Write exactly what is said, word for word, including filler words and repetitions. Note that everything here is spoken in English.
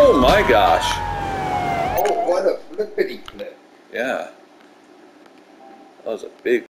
Oh my gosh. Oh, what a flippity flip. Yeah. That was a big